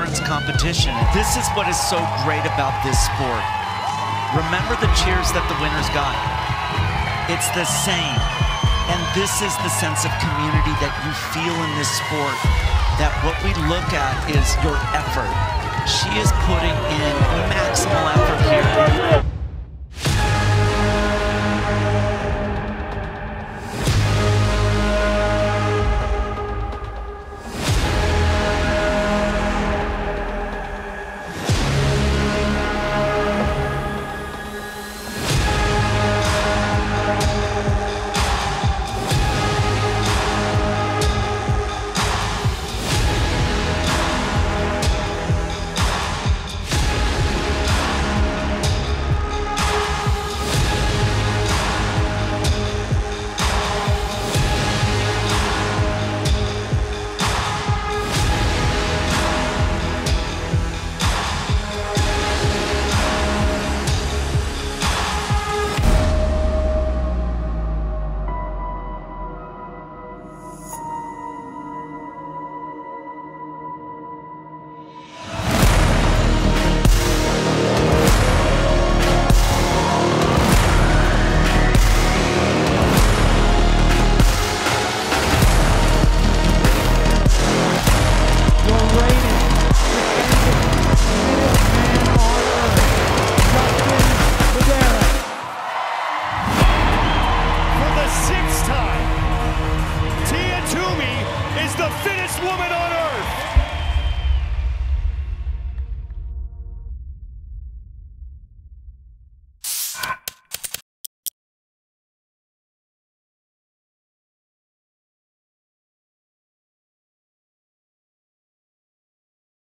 endurance competition. This is what is so great about this sport. Remember the cheers that the winners got? It's the same. And this is the sense of community that you feel in this sport, that what we look at is your effort. She is putting in maximal effort here. The fittest woman on